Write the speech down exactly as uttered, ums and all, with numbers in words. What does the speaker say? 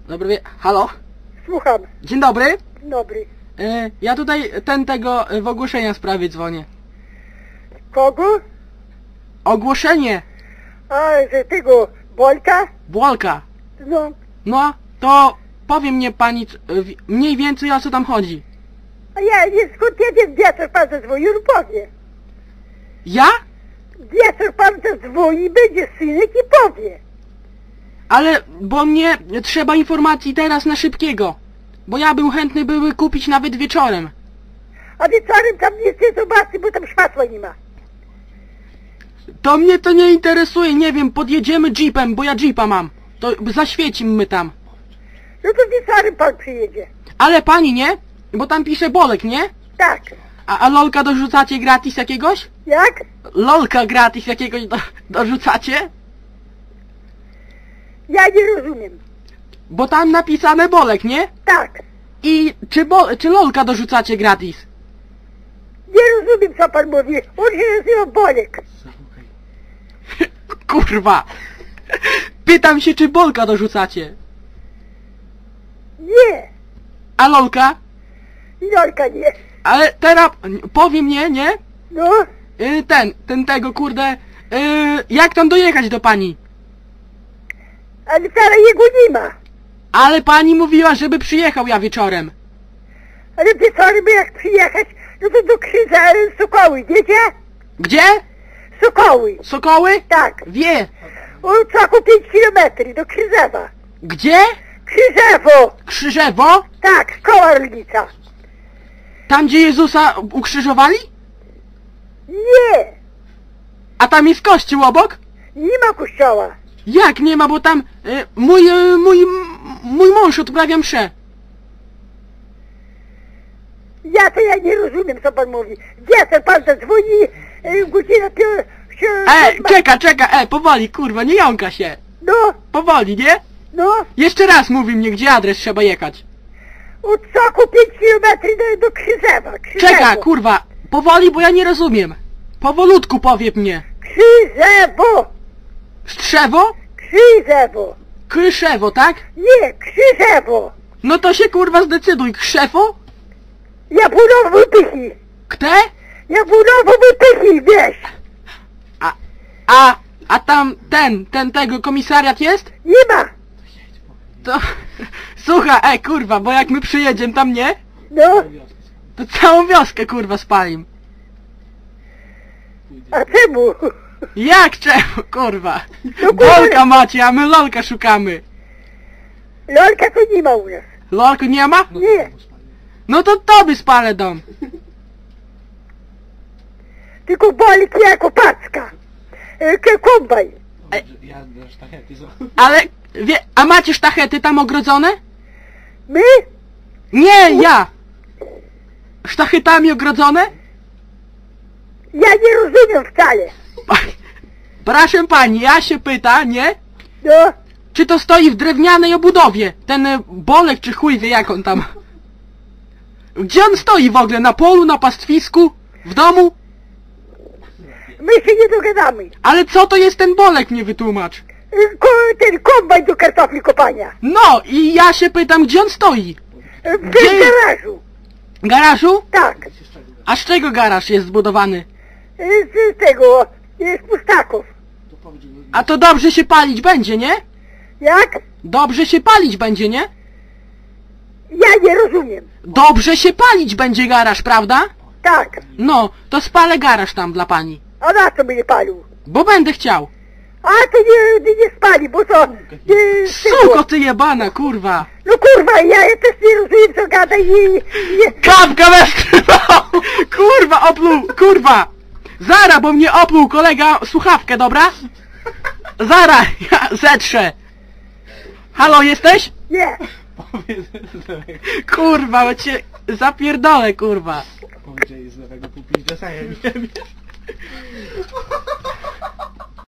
Dobry wie... Halo? Słucham. Dzień dobry. Dzień dobry. E, ja tutaj ten tego e, w ogłoszenia sprawie dzwonię. Kogo? Ogłoszenie. A, że tego Bolka? Błolka. No. No, to powie mnie pani c- e, wi- mniej więcej o co tam chodzi. A ja nie skąd ja wiem, wieczór pan zadzwonił, no powie. Ja? Wieczór pan zadzwoni, będzie synek i powie. Ale, bo mnie trzeba informacji teraz na szybkiego. Bo ja bym chętny były kupić nawet wieczorem. A wieczorem tam nie chcę zobaczyć, bo tam światła nie ma. To mnie to nie interesuje, nie wiem, podjedziemy jeepem, bo ja jeepa mam. To zaświecimy tam. No to wieczorem pan przyjedzie. Ale pani nie? Bo tam pisze Bolek, nie? Tak. A, a lolka dorzucacie gratis jakiegoś? Jak? Lolka gratis jakiegoś do, dorzucacie? Ja nie rozumiem. Bo tam napisane Bolek, nie? Tak. I czy, bo, czy lolka dorzucacie gratis? Nie rozumiem, co pan mówi. On się nazywa Bolek. Kurwa! Pytam się, czy Bolka dorzucacie? Nie. A lolka? Jolka nie. Ale teraz, powie mnie, nie? No. Yy, ten, ten tego, kurde... Yy, jak tam dojechać do pani? Ale wcale jego nie ma. Ale pani mówiła, żeby przyjechał ja wieczorem. Ale wieczorem jak przyjechać, no to do Krzyża e, Sokoły, wiecie? Gdzie? Sokoły. Sokoły? Tak. Wie. O co pięć kilometrów do Krzyżewa. Gdzie? Krzyżewo. Krzyżewo? Tak, koła rolnica. Tam, gdzie Jezusa ukrzyżowali? Nie. A tam jest kościół obok? Nie ma kościoła. Jak nie ma, bo tam y, mój, y, mój, mój mąż odprawia mszę. Ja to ja nie rozumiem, co pan mówi. Gdzie pan zadzwoni, e, godzina piąta. E, czeka, czeka, e, powoli, kurwa, nie jąka się. No, Powoli, nie? no. Jeszcze raz mówi mnie, gdzie adres trzeba jechać. Od Soku pięć kilometrów do, do Krzyżewa. Krzyżewo. Czeka, kurwa, powoli, bo ja nie rozumiem. Powolutku powie mnie. Krzyżewo. Strzewo? Krzyżewo. Kryszewo, tak? Nie, Krzyżewo. No to się kurwa zdecyduj, krzefo? Jabłonowo wypychy. Kte? Jabłonowo wypychy, wiesz. A, a, a tam ten, ten tego komisariat jest? Nie ma. To, słuchaj, e, kurwa, bo jak my przyjedziemy tam, nie? No, To całą wioskę, kurwa, spalim. a czemu? Jak czemu, kurwa? No, kurwa. Bolka macie, a my lolka szukamy. Lolka to nie ma u nas. Lolku nie ma? Nie. No to tobie spalę dom. Tylko Bolek jako packa. E, k- kombaj. Ja sztachety są. Ale, wie, a macie sztachety tam ogrodzone? My? Nie, ja. Sztachetami ogrodzone? Ja nie rozumiem wcale. Proszę pani, ja się pyta, nie? No, Czy to stoi w drewnianej obudowie? Ten e, Bolek czy chuj wie jak on tam. Gdzie on stoi w ogóle? Na polu, na pastwisku? W domu? my się nie dogadamy. Ale co to jest ten Bolek, mnie wytłumacz. E, Ko, ten kombaj do kartofli kopania. No i ja się pytam, gdzie on stoi? E, W Gdzie? garażu. Garażu? Tak. A z czego garaż jest zbudowany? E, Z tego, e, z pustaków. To powiedz, że... A to dobrze się palić będzie, nie? Jak? Dobrze się palić będzie, nie? Ja nie rozumiem. Dobrze się palić będzie garaż, prawda? Tak. No, to spalę garaż tam dla pani. A na co mnie palił? Bo będę chciał. A to nie, nie, nie spali, bo to... E, z tego. Suko ty jebana, kurwa. No kurwa, ja, ja też nie rozumiem, co gada i... i Kapka weszła! Kurwa, opluł, kurwa! Zara, bo mnie opluł kolega słuchawkę, dobra? Zara, ja zetrzę. Halo, jesteś? nie. Powiedz z lewego... Kurwa, bo cię zapierdolę, kurwa. Powiedz, że jest z lewego półpić, ja nie wiem.